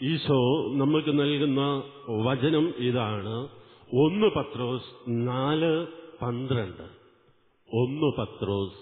ഈശോ നമുക്ക് നൽകുന്ന വചനം ഇതാണ്. 1 പത്രോസ് 4:12. 1 പത്രോസ്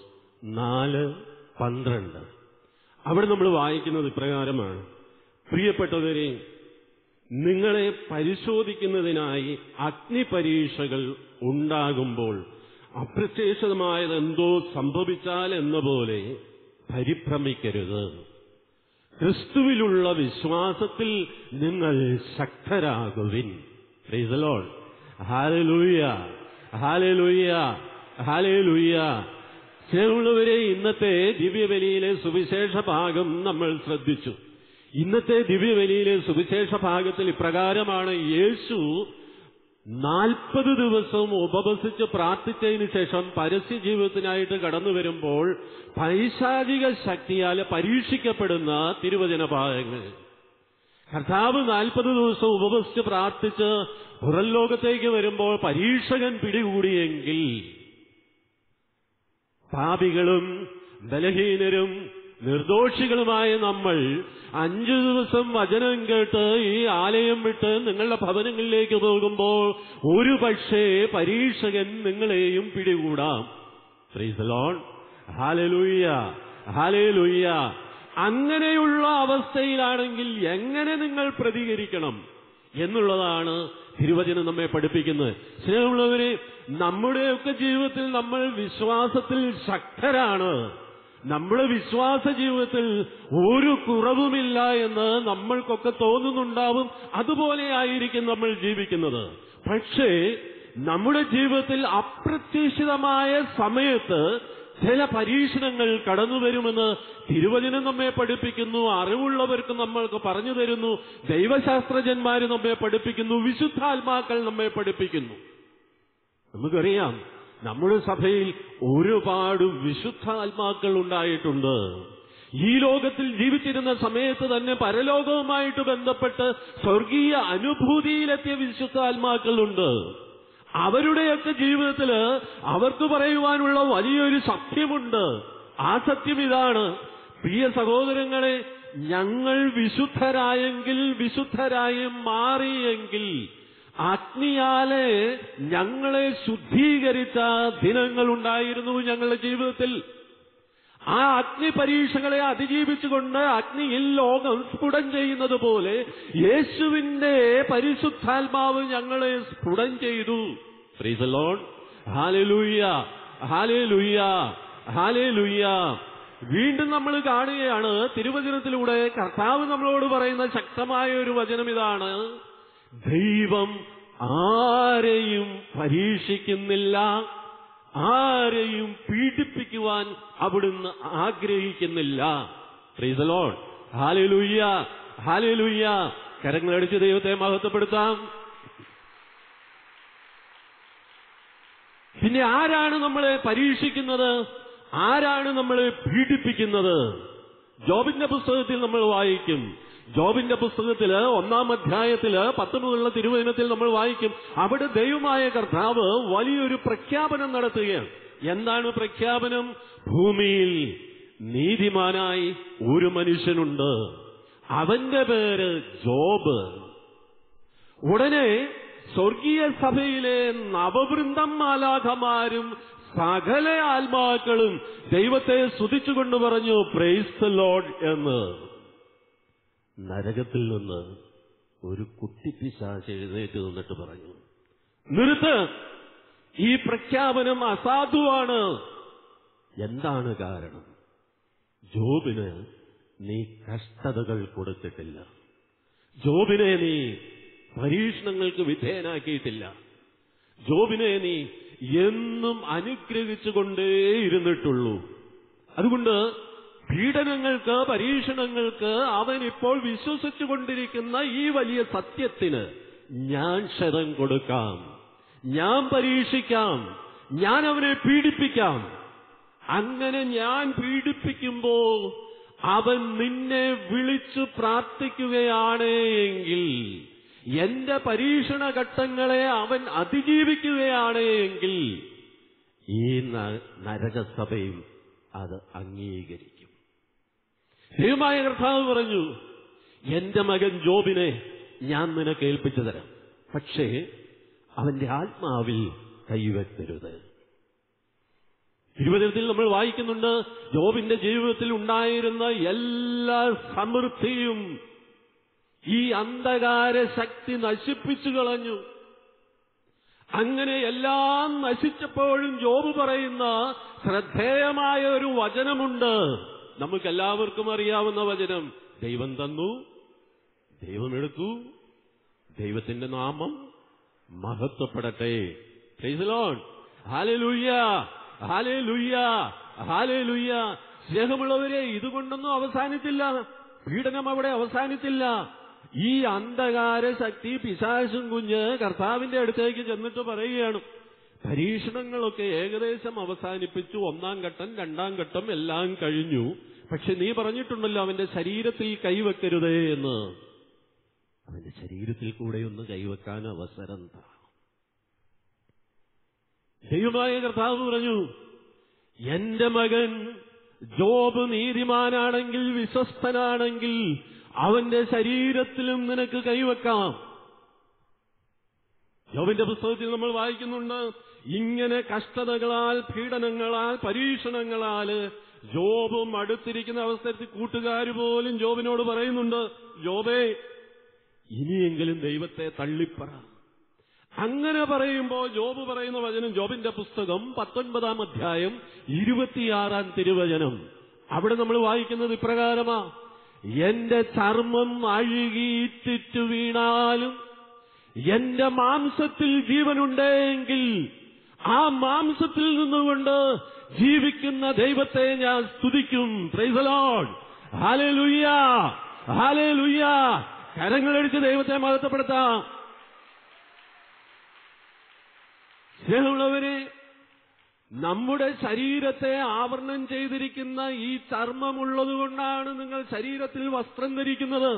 4:12. അവിടെ നമ്മൾ വായിക്കുന്നത് ഇപ്രകാരമാണ്: പ്രിയപ്പെട്ടവരെ, നിങ്ങളെ പരിശോധിക്കുന്നതിനായി അഗ്നിപരീക്ഷകൾ ഉണ്ടാകുമ്പോൾ അപ്രത്യാശിതമായതെന്തോ സംഭവിച്ചാൽ എന്ന പോലെ പരിഭ്രമിക്കരുത്. ക്രിസ്തുവിലുള്ള വിശ്വാസത്തിൽ നിങ്ങൾ ശക്തരാകുവിൻ. Praise the lord. ഹല്ലേലൂയ, ഹല്ലേലൂയ, ഹല്ലേലൂയ. സ്നേഹമുള്ളവരെ, ഇന്നത്തെ ദിവ്യബലിയിലെ സുവിശേഷ ഭാഗം നമ്മൾ ശ്രദ്ധിച്ചു. ഇന്നത്തെ ദിവ്യബലിയിലെ സുവിശേഷ ഭാഗത്തിൽ ഇപ്രകാരമാണ്: യേശു 40 ദിവസവും ഉപവസിച്ച് പ്രാർത്ഥിച്ചതിന് ശേഷം പരസ്യ ജീവിതത്തിനായിട്ട് കടന്നു വരുമ്പോൾ പൈശാചിക ശക്തിയാൽ പരീക്ഷിക്കപ്പെടുന്ന തിരുവചന ഭാഗങ്ങൾ. കർത്താവ് 40 ദിവസം ഉപവസിച്ച് പ്രാർത്ഥിച്ച് പുറം ലോകത്തേക്ക് വരുമ്പോൾ പരീക്ഷകൻ പിടികൂടിയെങ്കിൽ പാപികളും ബലഹീനരും നിർദോഷികളുമായ നമ്മൾ 5 ദിവസം വചനം കേട്ട് ഈ ആലയം വിട്ട് നിങ്ങളുടെ ഭവനങ്ങളിലേക്ക് പോകുമ്പോൾ ഒരു പക്ഷേ പരീക്ഷകൻ നിങ്ങളെയും പിടികൂടാം. Praise the lord. ഹല്ലേലൂയ, ഹല്ലേലൂയ. അങ്ങനെയുള്ള അവസ്ഥയിലാണെങ്കിൽ എങ്ങനെ നിങ്ങൾ പ്രതികരിക്കണം എന്നുള്ളതാണ് തിരുവചനം നമ്മെ പഠിപ്പിക്കുന്നത്. സ്നേഹമുള്ളവരെ, നമ്മുടെയൊക്കെ ജീവിതത്തിൽ നമ്മൾ വിശ്വാസത്തിൽ ശക്തരാണ്. നമ്മുടെ വിശ്വാസ ജീവിതത്തിൽ ഒരു കുറവുമില്ല എന്ന് നമ്മൾക്കൊക്കെ തോന്നുന്നുണ്ടാവും. അതുപോലെ ആയിരിക്കും നമ്മൾ ജീവിക്കുന്നത്. പക്ഷേ നമ്മുടെ ജീവിതത്തിൽ അപ്രതീക്ഷിതമായ സമയത്ത് ചില പരീക്ഷണങ്ങൾ കടന്നു വരുമെന്ന് തിരുവചനം നമ്മെ പഠിപ്പിക്കുന്നു. അറിവുള്ളവർക്ക് നമ്മൾക്ക് പറഞ്ഞു തരുന്നു. ദൈവശാസ്ത്രജ്ഞന്മാർ നമ്മെ പഠിപ്പിക്കുന്നു. വിശുദ്ധാത്മാക്കൾ നമ്മെ പഠിപ്പിക്കുന്നു. നമുക്കറിയാം, നമ്മുടെ സഭയിൽ ഒരുപാട് വിശുദ്ധാത്മാക്കൾ ഉണ്ടായിട്ടുണ്ട്. ഈ ലോകത്തിൽ ജീവിച്ചിരുന്ന സമയത്ത് തന്നെ പരലോകവുമായിട്ട് ബന്ധപ്പെട്ട് സ്വർഗീയ അനുഭൂതിയിലെത്തിയ വിശുദ്ധാത്മാക്കളുണ്ട്. അവരുടെയൊക്കെ ജീവിതത്തിൽ അവർക്ക് പറയുവാനുള്ള വലിയൊരു സത്യമുണ്ട്. ആ സത്യം ഇതാണ്: പ്രിയ സഹോദരങ്ങളെ, ഞങ്ങൾ വിശുദ്ധരായെങ്കിൽ, വിശുദ്ധരായി മാറിയെങ്കിൽ അഗ്നിയാലെ ഞങ്ങളെ ശുദ്ധീകരിച്ച ദിനങ്ങളുണ്ടായിരുന്നു ഞങ്ങളുടെ ജീവിതത്തിൽ. ആ അഗ്നി പരീക്ഷകളെ അതിജീവിച്ചുകൊണ്ട് അഗ്നിയിൽ ലോകം സ്ഫുടം ചെയ്യുന്നത് പോലെ യേശുവിന്റെ പരിശുദ്ധാത്മാവ് ഞങ്ങളെ സ്ഫുടം ചെയ്തു. Praise the lord. ഹല്ലേലൂയ, ഹല്ലേലൂയ, ഹല്ലേലൂയ. വീണ്ടും നമ്മൾ കാണുകയാണ് തിരുവചനത്തിലൂടെ കർത്താവ് നമ്മളോട് പറയുന്ന ശക്തമായ ഒരു വചനം ഇതാണ്: ദൈവം ആരെയും പരീക്ഷിക്കുന്നില്ല, ആരെയും പീഡിപ്പിക്കുവാൻ അവിടുന്ന് ആഗ്രഹിക്കുന്നില്ല. Praise the lord. ഹല്ലേലൂയ, ഹല്ലേലൂയ. കരങ്ങളടിച്ച് ദൈവത്തെ മഹത്വപ്പെടുത്താം. പിന്നെ ആരാണ് നമ്മളെ പരീക്ഷിക്കുന്നത്? ആരാണ് നമ്മളെ പീഡിപ്പിക്കുന്നത്? ജോബിന്റെ പുസ്തകത്തിൽ നമ്മൾ വായിക്കും. ജോബിന്റെ പുസ്തകത്തില് 1-ാം അധ്യായത്തില് 10 മുതലുള്ള തിരുവചനത്തിൽ നമ്മൾ വായിക്കും. അവിടെ ദൈവമായ കർത്താവ് വലിയൊരു പ്രഖ്യാപനം നടത്തുകയാണ്. എന്താണ് പ്രഖ്യാപനം? ഭൂമിയിൽ നീതിമാനായി ഒരു മനുഷ്യനുണ്ട്, അവന്റെ പേര് ജോബ്. ഉടനെ സ്വർഗീയ സഭയിലെ നവവൃന്ദം മാലാഖമാരും സകല ആത്മാക്കളും ദൈവത്തെ സ്തുതിച്ചുകൊണ്ട് പറഞ്ഞു, പ്രൈസ് ദി ലോർഡ് എന്ന്. നരകത്തിൽ നിന്ന് ഒരു കുട്ടിപ്പിശാച് എഴുന്നേറ്റ് നിന്നിട്ട് പറഞ്ഞു, നിർത്ത്, ഈ പ്രഖ്യാപനം അസാധുവാണ്. എന്താണ് കാരണം? ജോബിന് നീ കഷ്ടതകൾ കൊടുത്തിട്ടില്ല, ജോബിനെ നീ പരീക്ഷണങ്ങൾക്ക് വിധേയനാക്കിയിട്ടില്ല, ജോബിനെ നീ എന്നും അനുഗ്രഹിച്ചുകൊണ്ടേയിരുന്നിട്ടുള്ളൂ. അതുകൊണ്ട് പീഡനങ്ങൾക്ക്, പരീക്ഷണങ്ങൾക്ക് അവൻ ഇപ്പോൾ വിശ്വസിച്ചുകൊണ്ടിരിക്കുന്ന ഈ വലിയ സത്യത്തിന് ഞാൻ ക്ഷതം കൊടുക്കാം, ഞാൻ പരീക്ഷിക്കാം, ഞാൻ അവനെ പീഡിപ്പിക്കാം. അങ്ങനെ ഞാൻ പീഡിപ്പിക്കുമ്പോൾ അവൻ നിന്നെ വിളിച്ചു പ്രാർത്ഥിക്കുകയാണ് എങ്കിൽ, എന്റെ പരീക്ഷണ ഘട്ടങ്ങളെ അവൻ അതിജീവിക്കുകയാണ് എങ്കിൽ, ഈ നരകസഭയും അത് അംഗീകരിക്കും. ദൈവമായ കർത്താവ് പറഞ്ഞു, എന്റെ മകൻ ജോബിനെ ഞാൻ നിനക്ക് ഏൽപ്പിച്ചു തരാം, പക്ഷേ അവന്റെ ആത്മാവിൽ കൈവെക്കരുത്. തിരുവചനത്തിൽ നമ്മൾ വായിക്കുന്നുണ്ട്, ജോബിന്റെ ജീവിതത്തിൽ ഉണ്ടായിരുന്ന എല്ലാ സമൃദ്ധിയും ഈ അന്ധകാര ശക്തി നശിപ്പിച്ചു കളഞ്ഞു. അങ്ങനെ എല്ലാം നശിച്ചപ്പോഴും ജോബ് പറയുന്ന ശ്രദ്ധേയമായ ഒരു വചനമുണ്ട്, നമുക്കെല്ലാവർക്കും അറിയാവുന്ന വചനം. ദൈവം തന്നു, ദൈവം എടുത്തു, ദൈവത്തിന്റെ നാമം മഹത്വപ്പെടട്ടെ. Praise the lord. ഹല്ലേലൂയ, ഹല്ലേലൂയ, ഹല്ലേലൂയ. സ്നേഹമുള്ളവരെ, ഇതുകൊണ്ടൊന്നും അവസാനിച്ചില്ല. പീഡനം അവിടെ അവസാനിച്ചില്ല. ഈ അന്ധകാര ശക്തി, പിശാചും കുഞ്ഞ് കർത്താവിന്റെ അടുത്തേക്ക് ചെന്നിട്ട് പറയുകയാണ്, പരീക്ഷണങ്ങളൊക്കെ ഏകദേശം അവസാനിപ്പിച്ചു, 1-ാം ഘട്ടം 2-ാം ഘട്ടം എല്ലാം കഴിഞ്ഞു, പക്ഷെ നീ പറഞ്ഞിട്ടുണ്ടല്ലോ അവന്റെ ശരീരത്തിൽ കൈവെക്കരുതേ എന്ന്. അവന്റെ ശരീരത്തിൽ കൂടെ ഒന്ന് കൈവെക്കാൻ അവസരം താ. ദൈവമായ കർത്താവ് പറഞ്ഞു, എന്റെ മകൻ ജോബ് നീതിമാനാണെങ്കിൽ, വിശ്വസ്തനാണെങ്കിൽ അവന്റെ ശരീരത്തിലും നിനക്ക് കൈവെക്കാം. ജോബിന്റെ പുസ്തകത്തിൽ നമ്മൾ വായിക്കുന്നുണ്ട്, ഇങ്ങനെ കഷ്ടതകളാൽ, പീഡനങ്ങളാൽ, പരീക്ഷണങ്ങളാൽ ജോബും അടുത്തിരിക്കുന്ന അവസരത്തിൽ കൂട്ടുകാർ പോലും ജോബിനോട് പറയുന്നുണ്ട്, ജോബേ ഇനിയെങ്കിലും ദൈവത്തെ തള്ളിപ്പറ. അങ്ങനെ പറയുമ്പോൾ ജോബ് പറയുന്ന വചനം, ജോബിന്റെ പുസ്തകം 19-ാം അധ്യായം 26-ാം തിരുവചനം. അവിടെ നമ്മൾ വായിക്കുന്നത് ഇപ്രകാരമാ, എന്റെ ചർമ്മം അഴുകിയിട്ടിട്ട് വീണാലും എന്റെ മാംസത്തിൽ ജീവനുണ്ടെങ്കിൽ ആ മാംസത്തിൽ നിന്നുകൊണ്ട് ജീവിക്കുന്ന ദൈവത്തെ ഞാൻ സ്തുതിക്കും. Praise the lord. ഹല്ലേലൂയ, ഹല്ലേലൂയ. കരങ്ങളടിച്ച് ദൈവത്തെ മഹത്വപ്പെടുത്താം. സ്നേഹമുള്ളവരെ, നമ്മുടെ ശരീരത്തെ ആവരണം ചെയ്തിരിക്കുന്ന ഈ ചർമ്മമുള്ളതുകൊണ്ടാണ് നിങ്ങൾ ശരീരത്തിൽ വസ്ത്രം ധരിക്കുന്നത്.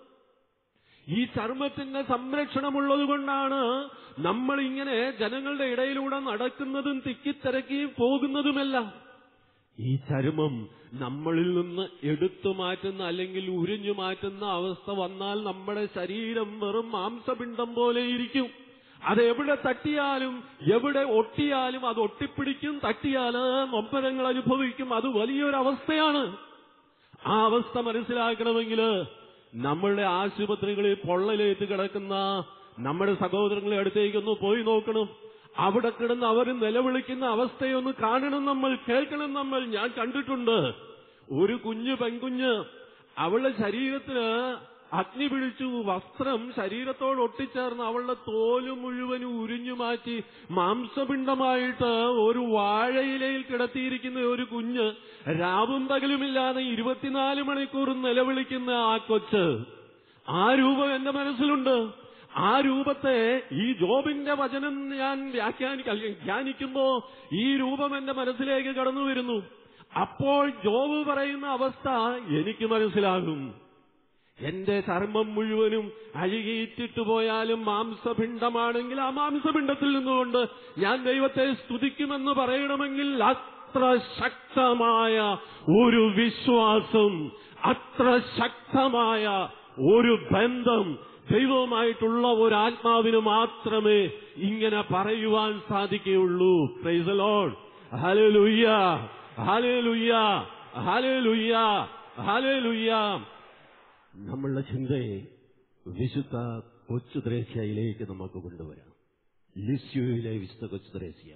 ഈ ചർമ്മത്തിന്റെ സംരക്ഷണമുള്ളതുകൊണ്ടാണ് നമ്മൾ ഇങ്ങനെ ജനങ്ങളുടെ ഇടയിലൂടെ നടക്കുന്നതും തിക്കിത്തിരക്കി പോകുന്നതുമെല്ലാം. ഈ ചർമ്മം നമ്മളിൽ നിന്ന് എടുത്തു മാറ്റുന്ന അല്ലെങ്കിൽ ഉരിഞ്ഞു മാറ്റുന്ന അവസ്ഥ വന്നാൽ നമ്മുടെ ശരീരം വെറും മാംസപിണ്ഡം പോലെ ഇരിക്കും. അതെവിടെ തട്ടിയാലും എവിടെ ഒട്ടിയാലും അത് ഒട്ടിപ്പിടിക്കും, തട്ടിയാൽ നൊമ്പരങ്ങൾ അനുഭവിക്കും. അത് വലിയൊരവസ്ഥയാണ്. ആ അവസ്ഥ മനസ്സിലാക്കണമെങ്കിൽ നമ്മളുടെ ആശുപത്രികളിൽ പൊള്ളലേറ്റ് കിടക്കുന്ന നമ്മുടെ സഹോദരങ്ങളെ അടുത്തേക്കൊന്ന് പോയി നോക്കണം. അവിടെ കിടന്ന് അവർ നിലവിളിക്കുന്ന അവസ്ഥയൊന്ന് കാണണം, നമ്മൾ കേൾക്കണം. ഞാൻ കണ്ടിട്ടുണ്ട് ഒരു പെൺകുഞ്ഞ് അവളുടെ ശരീരത്തിന് അഗ്നി പിടിച്ചു, വസ്ത്രം ശരീരത്തോട് ഒട്ടിച്ചേർന്ന് അവളുടെ തോല് മുഴുവനും ഉരിഞ്ഞു മാറ്റി മാംസപിണ്ഡമായിട്ട് ഒരു വാഴയിലയിൽ കിടത്തിയിരിക്കുന്ന ഒരു കുഞ്ഞ്, രാവും പകലുമില്ലാതെ 24 മണിക്കൂർ നിലവിളിക്കുന്ന ആ കൊച്ച്. ആ രൂപം എന്റെ മനസ്സിലുണ്ട്. ആ രൂപത്തെ ഈ ജോബിന്റെ വചനം ഞാൻ ധ്യാനിക്കുമ്പോ ഈ രൂപം എന്റെ മനസ്സിലേക്ക് കടന്നു വരുന്നു. അപ്പോൾ ജോബ് പറയുന്ന അവസ്ഥ എനിക്ക് മനസ്സിലാകും. എന്റെ ചർമ്മം മുഴുവനും അഴുകിയിട്ടിട്ട് പോയാലും മാംസപിണ്ഡമാണെങ്കിൽ ആ മാംസപിണ്ഡത്തിൽ നിന്നുകൊണ്ട് ഞാൻ ദൈവത്തെ സ്തുതിക്കുമെന്ന് പറയണമെങ്കിൽ അത്ര ശക്തമായ ഒരു വിശ്വാസം, അത്ര ശക്തമായ ഒരു ബന്ധം ദൈവവുമായിട്ടുള്ള ഒരു ആത്മാവിന് മാത്രമേ ഇങ്ങനെ പറയുവാൻ സാധിക്കുകയുള്ളൂ. Praise the lord. ഹല്ലേലൂയ, ഹല്ലേലൂയ, ഹല്ലേലൂയ, ഹല്ലേലൂയ. നമ്മളുടെ ചിന്തയെ വിശുദ്ധ കൊച്ചു ത്രേസ്യയിലേക്ക് നമുക്ക് കൊണ്ടുവരാം. ലിസ്യോയിലെ വിശുദ്ധ കൊച്ചു ത്രേസ്യ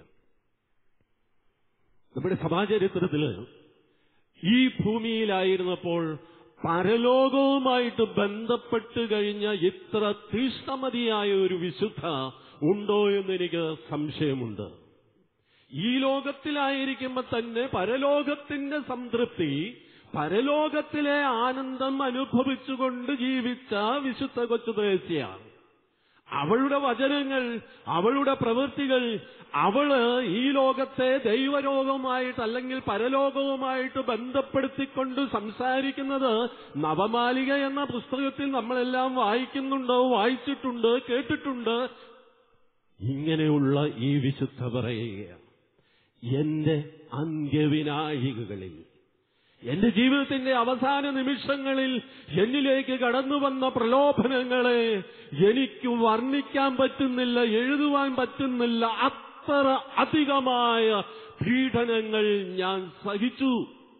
നമ്മുടെ സഭാചരിത്രത്തില് ഈ ഭൂമിയിലായിരുന്നപ്പോൾ പരലോകവുമായിട്ട് ബന്ധപ്പെട്ട് കഴിഞ്ഞ ഇത്ര തീഷ്ണമതിയായ ഒരു വിശുദ്ധ ഉണ്ടോ എന്നെനിക്ക് സംശയമുണ്ട്. ഈ ലോകത്തിലായിരിക്കുമ്പോ തന്നെ പരലോകത്തിന്റെ സംതൃപ്തി, പരലോകത്തിലെ ആനന്ദം അനുഭവിച്ചുകൊണ്ട് ജീവിച്ച വിശുദ്ധ കൊച്ചു ത്രേസ്യയാണ്. അവളുടെ വചനങ്ങൾ, അവളുടെ പ്രവൃത്തികൾ, അവള് ഈ ലോകത്തെ ദൈവലോകവുമായിട്ട് അല്ലെങ്കിൽ പരലോകവുമായിട്ട് ബന്ധപ്പെടുത്തിക്കൊണ്ട് സംസാരിക്കുന്നത് നവമാലിക എന്ന പുസ്തകത്തിൽ നമ്മളെല്ലാം വായിക്കുന്നുണ്ട്, വായിച്ചിട്ടുണ്ട്, കേട്ടിട്ടുണ്ട്. ഇങ്ങനെയുള്ള ഈ വിശുദ്ധ പറയുകയാണ്, എന്റെ അന്ത്യവിനാഴികകളിൽ എന്റെ ജീവിതത്തിന്റെ അവസാന നിമിഷങ്ങളിൽ എന്നിലേക്ക് കടന്നു വന്ന പ്രലോഭനങ്ങളെ എനിക്ക് വർണ്ണിക്കാൻ പറ്റുന്നില്ല, എഴുതുവാൻ പറ്റുന്നില്ല. അത്ര അധികമായ പീഡനങ്ങൾ ഞാൻ സഹിച്ചു.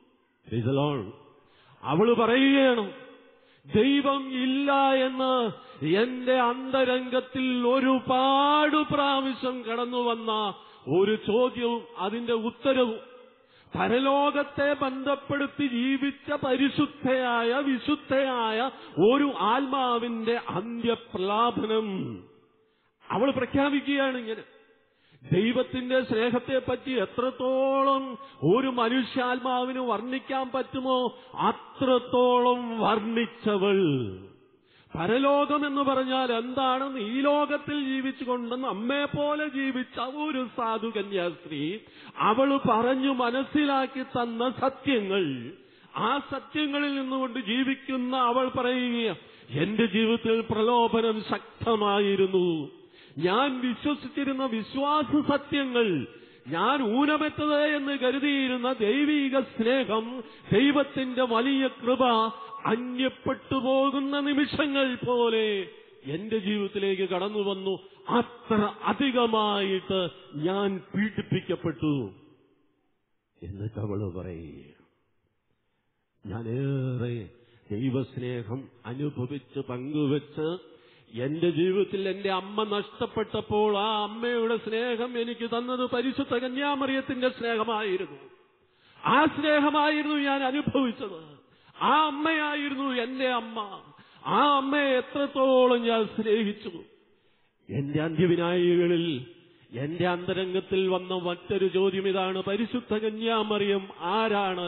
അവള് പറയുകയാണ്, ദൈവം ഇല്ല എന്ന് എന്റെ അന്തരംഗത്തിൽ ഒരുപാട് പ്രാവശ്യം കടന്നു വന്ന ഒരു ചോദ്യവും അതിന്റെ ഉത്തരവും പരലോകത്തെ ബന്ധപ്പെടുത്തി ജീവിച്ച പരിശുദ്ധയായ വിശുദ്ധയായ ഒരു ആത്മാവിന്റെ അന്ത്യപ്രലാപനം. അവൾ പ്രഖ്യാപിക്കുകയാണ് ഇങ്ങനെ. ദൈവത്തിന്റെ സ്നേഹത്തെപ്പറ്റി എത്രത്തോളം ഒരു മനുഷ്യാത്മാവിന് വർണ്ണിക്കാൻ പറ്റുമോ അത്രത്തോളം വർണ്ണിച്ചവൾ. പരലോകം എന്ന് പറഞ്ഞാൽ എന്താണെന്ന് ഈ ലോകത്തിൽ ജീവിച്ചുകൊണ്ട് നമ്മെ പോലെ ജീവിച്ച ഒരു സാധു കന്യാസ്ത്രീ അവൾ പറഞ്ഞു മനസ്സിലാക്കി തന്ന സത്യങ്ങൾ, ആ സത്യങ്ങളിൽ നിന്നുകൊണ്ട് ജീവിക്കുന്ന അവൾ പറയുക, എന്റെ ജീവിതത്തിൽ പ്രലോഭനം ശക്തമായിരുന്നു. ഞാൻ വിശ്വസിച്ചിരുന്ന വിശ്വാസ സത്യങ്ങൾ, ഞാൻ ഊനമെത്തത് എന്ന് കരുതിയിരുന്ന ദൈവിക സ്നേഹം, ദൈവത്തിന്റെ വലിയ കൃപ അന്യപ്പെട്ടു പോകുന്ന നിമിഷങ്ങൾ പോലെ എന്റെ ജീവിതത്തിലേക്ക് കടന്നു വന്നു. അത്ര അധികമായിട്ട് ഞാൻ പീഡിപ്പിക്കപ്പെട്ടു. എന്നിട്ട് അവള് പറയുക, ഞാനേറെ ദൈവസ്നേഹം അനുഭവിച്ച് പങ്കുവെച്ച് എന്റെ ജീവിതത്തിൽ എന്റെ അമ്മ നഷ്ടപ്പെട്ടപ്പോൾ ആ അമ്മയുടെ സ്നേഹം എനിക്ക് തന്നത് പരിശുദ്ധ കന്യാമറിയത്തിന്റെ സ്നേഹമായിരുന്നു. ആ സ്നേഹമായിരുന്നു ഞാൻ അനുഭവിച്ചത്. ആ അമ്മയായിരുന്നു എന്റെ അമ്മ. ആ അമ്മയെ എത്രത്തോളം ഞാൻ സ്നേഹിച്ചു. എന്റെ അന്ത്യവിനായികളിൽ എന്റെ അന്തരംഗത്തിൽ വന്ന മറ്റൊരു ചോദ്യം ഇതാണ്, പരിശുദ്ധ കന്യാമറിയം ആരാണ്?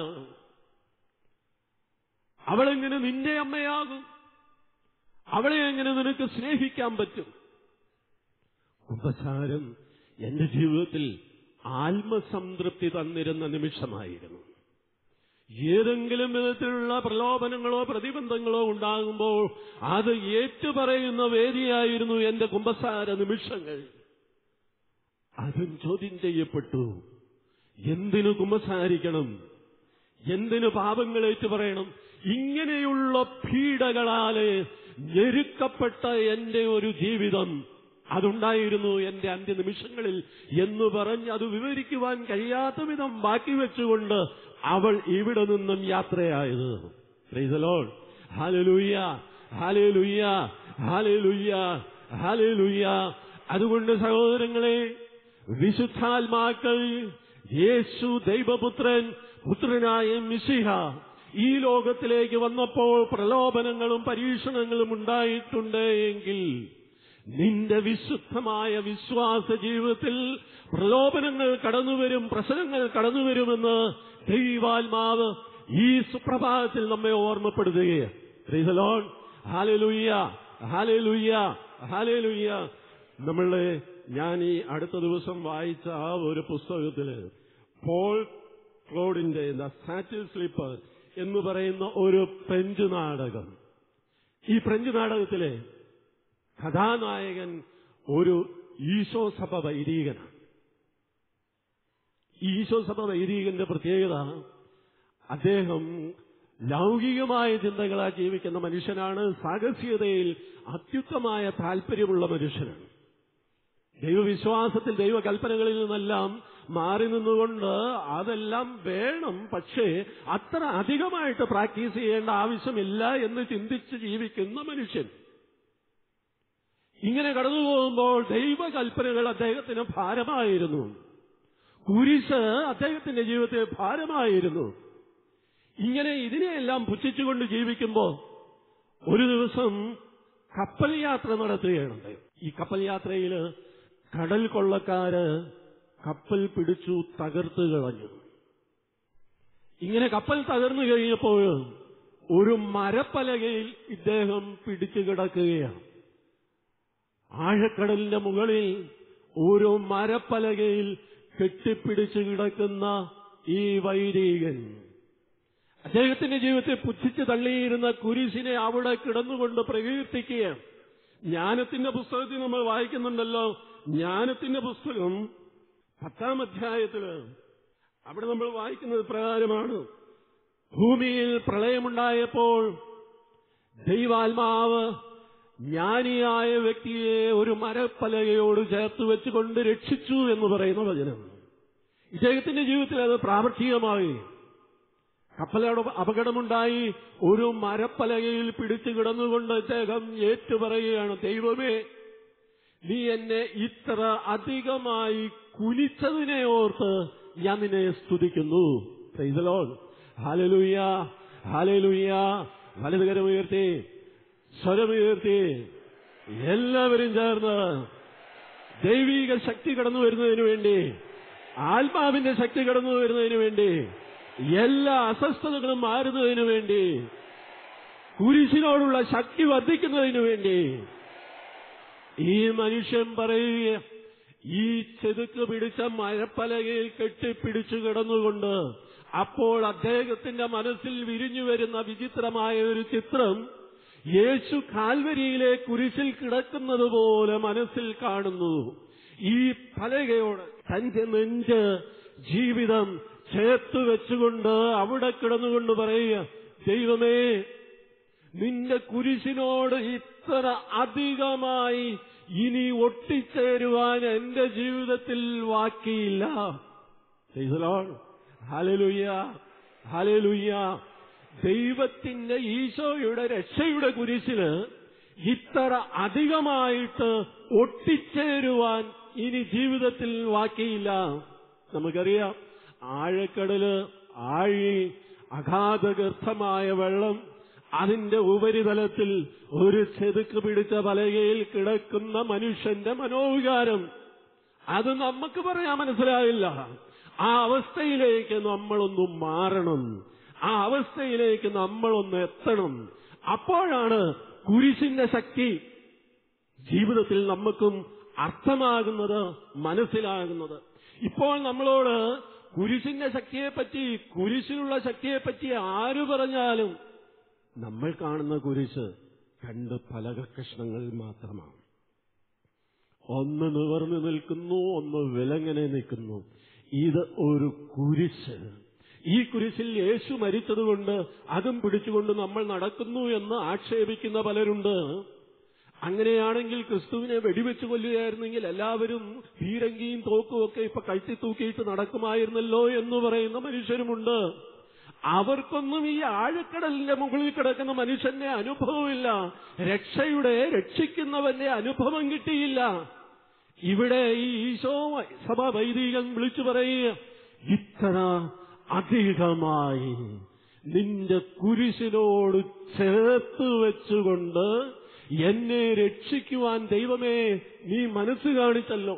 അവളെങ്ങനെ നിന്റെ അമ്മയാകും? അവളെ എങ്ങനെ നിനക്ക് സ്നേഹിക്കാൻ പറ്റും? ഉപചാരം എന്റെ ജീവിതത്തിൽ ആത്മസംതൃപ്തി തന്നിരുന്ന നിമിഷമായിരുന്നു. ഏതെങ്കിലും വിധത്തിലുള്ള പ്രലോഭനങ്ങളോ പ്രതിബന്ധങ്ങളോ ഉണ്ടാകുമ്പോൾ അത് ഏറ്റുപറയുന്ന വേദിയായിരുന്നു എന്റെ കുമ്പസാര നിമിഷങ്ങൾ. അതും ചോദ്യം ചെയ്യപ്പെട്ടു. എന്തിനു കുമ്പസാരിക്കണം? എന്തിനു പാപങ്ങൾ ഏറ്റുപറയണം? ഇങ്ങനെയുള്ള പീഡകളാല് ഞെരുക്കപ്പെട്ട എന്റെ ഒരു ജീവിതം അതുണ്ടായിരുന്നു എന്റെ അന്ത്യനിമിഷങ്ങളിൽ എന്ന് പറഞ്ഞ് അത് വിവരിക്കുവാൻ കഴിയാത്ത വിധം ബാക്കി വെച്ചുകൊണ്ട് അവൾ ഇവിടെ നിന്നും യാത്രയായത്. Praise the lord. ഹല്ലേലൂയ, ഹല്ലേലൂയ, ഹല്ലേലൂയ, ഹല്ലേലൂയ. അതുകൊണ്ട് സഹോദരങ്ങളെ, വിശുദ്ധാത്മാക്കൾ, യേശു ദൈവപുത്രൻ, പുത്രനായ മിശിഹ ഈ ലോകത്തിലേക്ക് വന്നപ്പോൾ പ്രലോഭനങ്ങളും പരീക്ഷണങ്ങളും ഉണ്ടായിട്ടുണ്ട് എങ്കിൽ നിന്റെ വിശുദ്ധമായ വിശ്വാസ ജീവിതത്തിൽ പ്രലോഭനങ്ങൾ കടന്നുവരും, പ്രശ്നങ്ങൾ കടന്നുവരുമെന്ന് ദൈവാത്മാവ് ഈ സുപ്രഭാതത്തിൽ നമ്മെ ഓർമ്മപ്പെടുത്തുകയാണ്. Praise the lord. ഹല്ലേലൂയ, ഹല്ലേലൂയ, ഹല്ലേലൂയ. ഞാൻ ഈ അടുത്ത ദിവസം വായിച്ച ആ ഒരു പുസ്തകത്തില് പോൾ ക്ലോഡിന്റെ ദ സാറ്റിൽ സ്ലീപ്പർ എന്ന് പറയുന്ന ഒരു ഫ്രഞ്ച് നാടകം, ഈ ഫ്രഞ്ച് നാടകത്തിലെ കഥാനായകൻ ഒരു ഈശോ സഭ വൈദികനാണ്. ഈ ഈശോ സഭ വൈദികന്റെ പ്രത്യേകത, അദ്ദേഹം ലൗകികമായ ചിന്തകളാ ജീവിക്കുന്ന മനുഷ്യനാണ്. സാഹസികതയിൽ അത്യുത്തമായ താല്പര്യമുള്ള മനുഷ്യനാണ്. ദൈവവിശ്വാസത്തിൽ ദൈവകൽപ്പനകളിൽ നിന്നെല്ലാം മാറി നിന്നുകൊണ്ട് അതെല്ലാം വേണം, പക്ഷേ അത്ര അധികമായിട്ട് പ്രാക്ടീസ് ചെയ്യേണ്ട ആവശ്യമില്ല എന്ന് ചിന്തിച്ച് ജീവിക്കുന്ന മനുഷ്യൻ. ഇങ്ങനെ കടന്നു പോകുമ്പോൾ ദൈവകൽപ്പനകൾ അദ്ദേഹത്തിന് ഭാരമായിരുന്നു. കുരിശ് അദ്ദേഹത്തിന്റെ ജീവിതത്തിൽ ഭാരമായിരുന്നു. ഇങ്ങനെ ഇതിനെയെല്ലാം പുച്ഛിച്ചുകൊണ്ട് ജീവിക്കുമ്പോൾ ഒരു ദിവസം കപ്പൽ യാത്ര നടത്തുകയാണ്. ഈ കപ്പൽ യാത്രയിൽ കടൽ കൊള്ളക്കാര് കപ്പൽ പിടിച്ചു തകർത്തു കളഞ്ഞു. ഇങ്ങനെ കപ്പൽ തകർന്നു കഴിഞ്ഞപ്പോൾ ഒരു മരപ്പലകയിൽ ഇദ്ദേഹം പിടിച്ചു കിടക്കുകയാണ്. ആഴക്കടലിന്റെ മുകളിൽ ഒരു മരപ്പലകയിൽ കെട്ടിപ്പിടിച്ചു കിടക്കുന്ന ഈ വൈദികൻ അദ്ദേഹത്തിന്റെ ജീവിതത്തെ പുച്ഛിച്ച് തള്ളിയിരുന്ന കുരിശിനെ അവിടെ കിടന്നുകൊണ്ട് പ്രകീർത്തിക്കുകയാണ്. ജ്ഞാനത്തിന്റെ പുസ്തകത്തിൽ നമ്മൾ വായിക്കുന്നുണ്ടല്ലോ, ജ്ഞാനത്തിന്റെ പുസ്തകം 10-ാം അധ്യായത്തില് അവിടെ നമ്മൾ വായിക്കുന്നത് പ്രകാരമാണ്. ഭൂമിയിൽ പ്രളയമുണ്ടായപ്പോൾ ദൈവാത്മാവ് ജ്ഞാനിയായ വ്യക്തിയെ ഒരു മരപ്പലകയോട് ചേർത്ത് വെച്ചുകൊണ്ട് രക്ഷിച്ചു എന്ന് പറയുന്ന വചനം. ഇദ്ദേഹത്തിന്റെ ജീവിതത്തിൽ അത് പ്രാവർത്തികമായി. കപ്പലയുടെ അപകടമുണ്ടായി. ഒരു മരപ്പലകയിൽ പിടിച്ചു കിടന്നുകൊണ്ട് അദ്ദേഹം ഏറ്റുപറയുകയാണ്, ദൈവമേ, നീ എന്നെ ഇത്ര അധികമായി കുനിച്ചതിനെ ഓർത്ത് ഞാൻ നിന്നെ സ്തുതിക്കുന്നു. Praise the lord. ഹല്ലേലൂയ, ഹല്ലേലൂയ. വലതുകരമുയർത്തി, സ്വരമുയർത്തി, എല്ലാവരും ചേർന്ന് ദൈവിക ശക്തി കടന്നു വരുന്നതിനു വേണ്ടി, ആത്മാവിന്റെ ശക്തി കടന്നു വരുന്നതിനു വേണ്ടി, എല്ലാ അസ്വസ്ഥതകളും മാറുന്നതിനു വേണ്ടി, കുരിശിനോടുള്ള ശക്തി വർദ്ധിക്കുന്നതിനു വേണ്ടി ഈ മനുഷ്യൻ പറയുക, ഈ ചെതുക്ക് പിടിച്ച മരപ്പലകയിൽ കെട്ടിപ്പിടിച്ചു കിടന്നുകൊണ്ട് അപ്പോൾ അദ്ദേഹത്തിന്റെ മനസ്സിൽ വിരിഞ്ഞു വരുന്ന വിചിത്രമായ ഒരു ചിത്രം യേശു കാൽവരിയിലെ കുരിശിൽ കിടക്കുന്നത് പോലെ മനസ്സിൽ കാണുന്നു. ഈ പലകയോട് തന്റെ നെഞ്ച് ജീവിതം ചേർത്തു വെച്ചുകൊണ്ട് അവിടെ കിടന്നുകൊണ്ട് പറയുക, ദൈവമേ, നിന്റെ കുരിശിനോട് ഇത്ര അധികമായി ഇനി ഒട്ടിച്ചേരുവാൻ എന്റെ ജീവിതത്തിൽ ബാക്കിയില്ല. Praise the lord. ഹല്ലേലൂയ, ഹല്ലേലൂയ. ദൈവത്തിന്റെ ഈശോയുടെ രക്ഷയുടെ കുരിശില് ഇത്ര അധികമായിട്ട് ഒട്ടിച്ചേരുവാൻ ഇനി ജീവിതത്തിൽ ബാക്കിയില്ല. നമുക്കറിയാം, ആഴക്കടല്, ആഴി, അഗാധഗർത്തമായ വെള്ളം, അതിന്റെ ഉപരിതലത്തിൽ ഒരു ചെതുക്ക് പിടിച്ച പലകയിൽ കിടക്കുന്ന മനുഷ്യന്റെ മനോവികാരം അത് നമുക്ക് പറയാൻ മനസ്സിലാവില്ല. ആ അവസ്ഥയിലേക്ക് നമ്മളൊന്ന് മാറണം, ആ അവസ്ഥയിലേക്ക് നമ്മളൊന്ന് എത്തണം. അപ്പോഴാണ് കുരിശിന്റെ ശക്തി ജീവിതത്തിൽ നമുക്കും അർത്ഥമാകുന്നത്, മനസ്സിലാകുന്നത്. ഇപ്പോൾ നമ്മളോട് കുരിശിന്റെ ശക്തിയെപ്പറ്റി, കുരിശിലുള്ള ശക്തിയെപ്പറ്റി ആര് പറഞ്ഞാലും നമ്മൾ കാണുന്ന കുരിശ് രണ്ട് പലക കഷ്ണങ്ങൾ മാത്രമാണ്. ഒന്ന് നിവർന്നു നിൽക്കുന്നു, ഒന്ന് വിലങ്ങനെ നിൽക്കുന്നു. ഇത് ഒരു കുരിശ്. ഈ കുരിശിൽ യേശു മരിച്ചതുകൊണ്ട് അതും പിടിച്ചുകൊണ്ട് നമ്മൾ നടക്കുന്നു എന്ന് ആക്ഷേപിക്കുന്ന പലരുണ്ട്. അങ്ങനെയാണെങ്കിൽ ക്രിസ്തുവിനെ വെടിവെച്ച് കൊല്ലുകയായിരുന്നെങ്കിൽ എല്ലാവരും പീരങ്കിയും തോക്കുമൊക്കെ ഇപ്പൊ കഴുത്തി തൂക്കിയിട്ട് നടക്കുമായിരുന്നല്ലോ എന്ന് പറയുന്ന മനുഷ്യരുമുണ്ട്. അവർക്കൊന്നും ഈ ആഴക്കടലിന്റെ മുകളിൽ കിടക്കുന്ന മനുഷ്യന്റെ അനുഭവമില്ല, രക്ഷിക്കുന്നവന്റെ അനുഭവം കിട്ടിയില്ല. ഇവിടെ ഈ ഈശോ സഭാ വൈദികൻ വിളിച്ചു പറയുക, ഇത്ര അധികമായി നിന്റെ കുരിശിനോട് ചേർത്ത് വെച്ചുകൊണ്ട് എന്നെ രക്ഷിക്കുവാൻ ദൈവമേ നീ മനസ്സ് കാണിച്ചല്ലോ.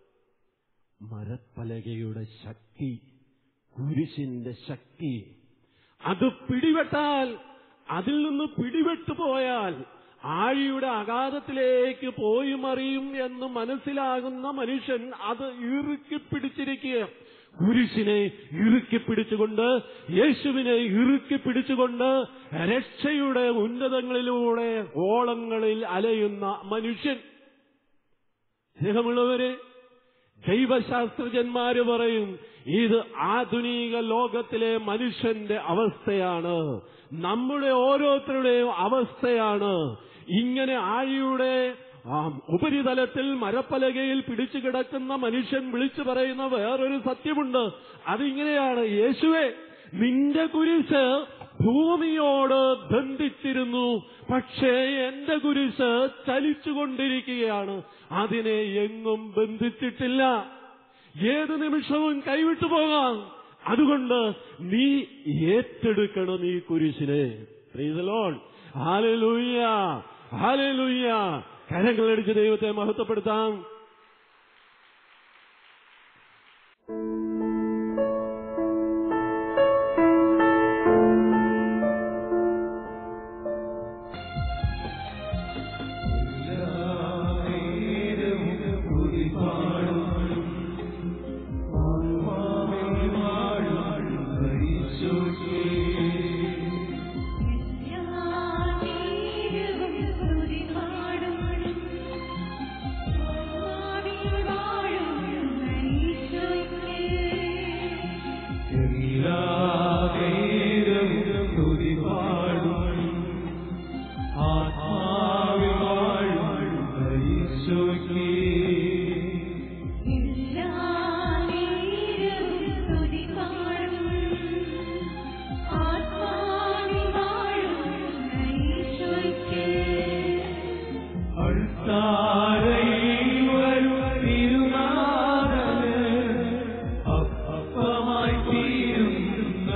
മരപ്പലകയുടെ ശക്തി, കുരിശിന്റെ ശക്തി, അത് പിടിപെട്ടാൽ, അതിൽ നിന്ന് പിടിപെട്ടുപോയാൽ ആഴിയുടെ അഗാധത്തിലേക്ക് പോയി മറിയും എന്ന് മനസ്സിലാകുന്ന മനുഷ്യൻ അത് ഇറുക്കിപ്പിടിച്ചിരിക്കുക. കുരിശിനെ ഇറുക്കിപ്പിടിച്ചുകൊണ്ട്, യേശുവിനെ ഇറുക്കിപ്പിടിച്ചുകൊണ്ട് രക്ഷയുടെ ഉന്നതങ്ങളിലൂടെ ഓളങ്ങളിൽ അലയുന്ന മനുഷ്യൻ. സ്നേഹമുള്ളവരെ, ദൈവശാസ്ത്രജ്ഞന്മാര് പറയും ഇത് ആധുനിക ലോകത്തിലെ മനുഷ്യന്റെ അവസ്ഥയാണ്, നമ്മുടെ ഓരോരുത്തരുടെയും അവസ്ഥയാണ്. ഇങ്ങനെ ആഴിയുടെ ഉപരിതലത്തിൽ മരപ്പലകയിൽ പിടിച്ചു കിടക്കുന്ന മനുഷ്യൻ വിളിച്ചു പറയുന്ന വേറൊരു സത്യമുണ്ട്. അതിങ്ങനെയാണ്, യേശുവേ, നിന്റെ കുരിശ് ഭൂമിയോട് ബന്ധിച്ചിരുന്നു, പക്ഷേ എന്റെ കുരിശ് ചലിച്ചുകൊണ്ടിരിക്കുകയാണ്, അതിനെ എങ്ങും ബന്ധിച്ചിട്ടില്ല, ഏത് നിമിഷവും കൈവിട്ടു പോകാം. അതുകൊണ്ട് നീ ഏറ്റെടുക്കണം ഈ കുരിശിനെ. Praise the lord. ഹല്ലേലൂയ, ഹല്ലേലൂയ. കരങ്ങളടിച്ച് ദൈവത്തെ മഹത്വപ്പെടുത്താം. എല്ലാ നേരവും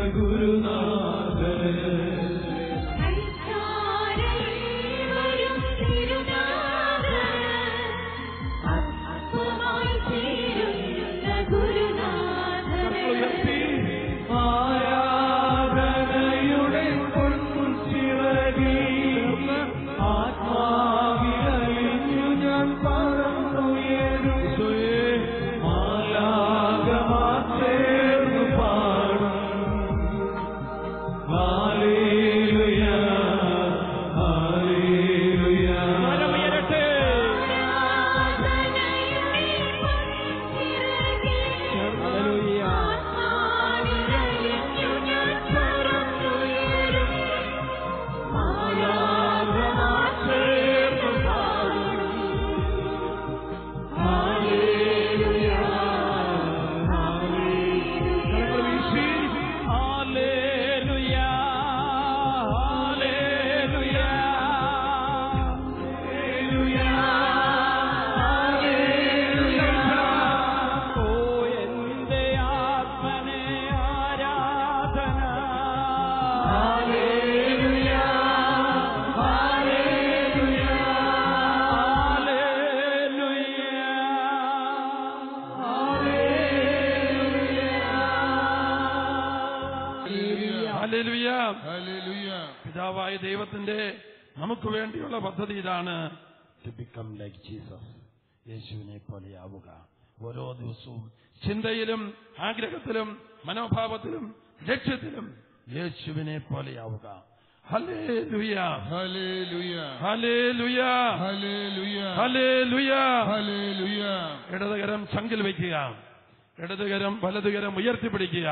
പിതാവായ ദൈവത്തിന്റെ നമുക്ക് വേണ്ടിയുള്ള പദ്ധതി ഇതാണ്. ടു ബിക്കം ലൈക്ക് ജീസസ്, യേശുവിനെ പോലെയാവുക. ഓരോ ദിവസവും ചിന്തയിലും ആഗ്രഹത്തിലും മനോഭാവത്തിലും ലക്ഷ്യത്തിലും യേശുവിനെ പോലെയാവുക. ഹല്ലേലൂയ, ഹല്ലേലൂയ, ഹല്ലേലൂയ, ഹല്ലേലൂയ, ഹല്ലേലൂയ, ഹല്ലേലൂയ. ഇടതുകരം ചങ്കിൽ വയ്ക്കുക, ഇടതുകരം വലതുകരം ഉയർത്തിപ്പിടിക്കുക.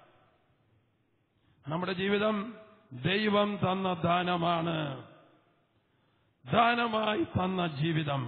നമ്മുടെ ജീവിതം ദൈവം തന്ന ദാനമാണ്. ദാനമായി തന്ന ജീവിതം.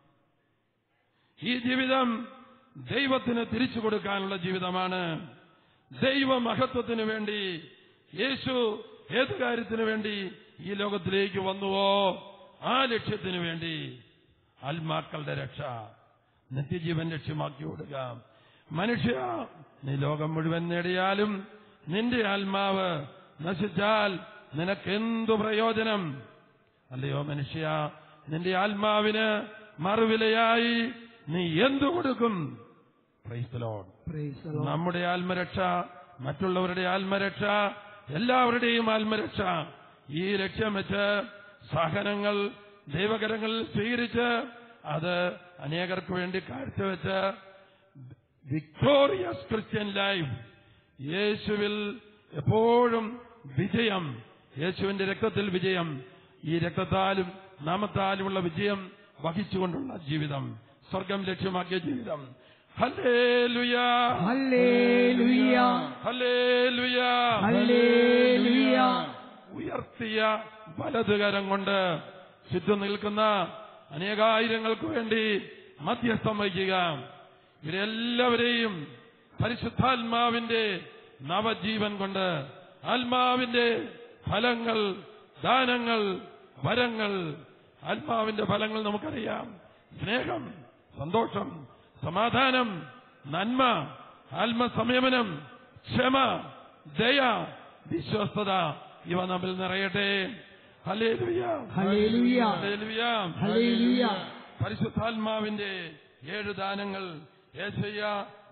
ഈ ജീവിതം ദൈവത്തിന് തിരിച്ചു കൊടുക്കാനുള്ള ജീവിതമാണ്. ദൈവമഹത്വത്തിന് വേണ്ടി യേശു ഏത് കാര്യത്തിനു വേണ്ടി ഈ ലോകത്തിലേക്ക് വന്നുവോ ആ ലക്ഷ്യത്തിനു വേണ്ടി ആത്മാക്കളുടെ രക്ഷ, നിത്യജീവൻ ലക്ഷ്യമാക്കി കൊടുക്കുക. മനുഷ്യ, നീ ലോകം മുഴുവൻ നേടിയാലും നിന്റെ ആത്മാവ് നശിച്ചാൽ നിനക്കെന്തു പ്രയോജനം? അല്ലയോ മനുഷ്യ, നിന്റെ ആത്മാവിന് മറുവിലയായി നീ എന്തു കൊടുക്കും? Praise the lord. നമ്മുടെ ആത്മരക്ഷ, മറ്റുള്ളവരുടെ ആത്മരക്ഷ, എല്ലാവരുടെയും ആത്മരക്ഷ, ഈ ലക്ഷ്യം വെച്ച് സഹനങ്ങൾ ദൈവകരങ്ങളിൽ സ്വീകരിച്ച് അത് അനേകർക്ക് വേണ്ടി കാഴ്ചവെച്ച് വിക്ടോറിയസ് ക്രിസ്ത്യൻ ലൈഫ്, യേശുവിൽ എപ്പോഴും വിജയം, യേശുവിന്റെ രക്തത്തിൽ വിജയം, ഈ രക്തത്താലും നാമത്താലുമുള്ള വിജയം വഹിച്ചുകൊണ്ടുള്ള ജീവിതം, സ്വർഗം ലക്ഷ്യമാക്കിയ ജീവിതം. ഹല്ലേലൂയ, ഹല്ലേലൂയ, ഹല്ലേലൂയ, ഹല്ലേലൂയ. ഉയർത്തിയ വലതുകരം കൊണ്ട് ചുറ്റും നിൽക്കുന്ന അനേകായിരങ്ങൾക്ക് വേണ്ടി മധ്യസ്ഥം വഹിക്കുക. ഇവരെല്ലാവരെയും പരിശുദ്ധാത്മാവിന്റെ നവജീവൻ കൊണ്ട്, ആത്മാവിന്റെ ഫലങ്ങൾ, ദാനങ്ങൾ, വരങ്ങൾ, ആത്മാവിന്റെ ഫലങ്ങൾ നമുക്കറിയാം. സ്നേഹം, സന്തോഷം, സമാധാനം, നന്മ, ആത്മസംയമനം, ക്ഷമ, ദയ, വിശ്വസ്തത, ഇവ നമ്മിൽ നിറയട്ടെ. ഹല്ലേലൂയ, ഹല്ലേലൂയ, ഹല്ലേലൂയ, ഹല്ലേലൂയ. പരിശുദ്ധാത്മാവിന്റെ 7 ദാനങ്ങൾ യെശയ്യാ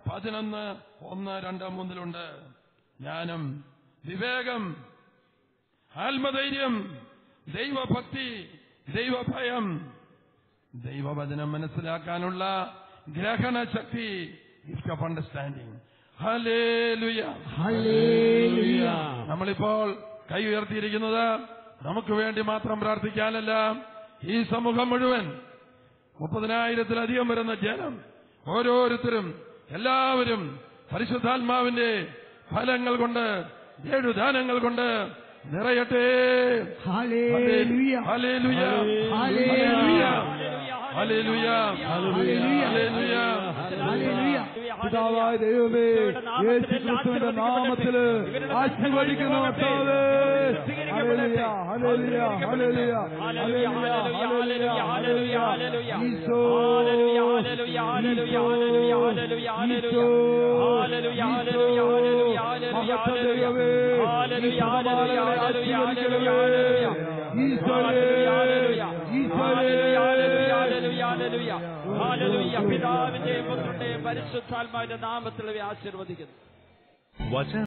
11:1-2-3 ജ്ഞാനം, വിവേകം, ആത്മധൈര്യം, ദൈവഭക്തി, ദൈവഭയം, ദൈവവചനം മനസ്സിലാക്കാനുള്ള ഗ്രഹണശക്തി, ഗിഫ്റ്റ് ഓഫ് അണ്ടർസ്റ്റാൻഡിംഗ്. ഹല്ലേലൂയ, ഹല്ലേലൂയ. നമ്മളിപ്പോൾ കൈ ഉയർത്തിയിരിക്കുന്നത് നമുക്ക് വേണ്ടി മാത്രം പ്രാർത്ഥിക്കാനല്ല, ഈ സമൂഹം മുഴുവൻ 30,000-ത്തിലധികം വരുന്ന ജനം, ഓരോരുത്തരും എല്ലാവരും പരിശുദ്ധാത്മാവിന്റെ ഫലങ്ങൾ കൊണ്ട്, 7 ദാനങ്ങൾ കൊണ്ട് നിറയട്ടെ. ഹല്ലേലൂയ, ഹല്ലേലൂയ, ഹല്ലേലൂയ, ഹല്ലേലൂയ, ഹല്ലേലൂയ. പിതാവായ ദൈവമേ, യേശുക്രിസ്തുവിന്റെ നാമത്തില് ആശീർവദിക്കുന്നു കർത്താവേ. ഹല്ലേലൂയ, ഹല്ലേലൂയ, ഹല്ലേലൂയ, ഹല്ലേലൂയ, ഹല്ലേലൂയ, ഹല്ലേലൂയ. ഈശോ, ഈശോ, ഈശോ, മഹത്വ ദൈവമേ, പിതാവിന്റെയും പുത്രന്റെയും പരിശുദ്ധാത്മാവിന്റെ നാമത്തിൽ ആശീർവദിക്കുന്നു.